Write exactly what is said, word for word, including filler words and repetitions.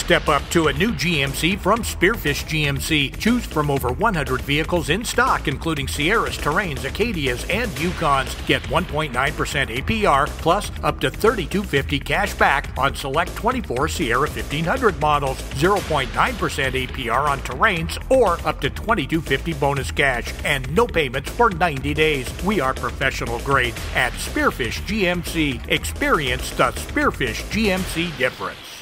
Step up to a new G M C from Spearfish G M C. Choose from over one hundred vehicles in stock, including Sierras, Terrains, Acadias, and Yukons. Get one point nine percent A P R plus up to thirty-two fifty cash back on select twenty-four Sierra fifteen hundred models, zero point nine percent A P R on Terrains, or up to twenty-two fifty bonus cash, and no payments for ninety days. We are professional grade at Spearfish G M C. Experience the Spearfish G M C difference.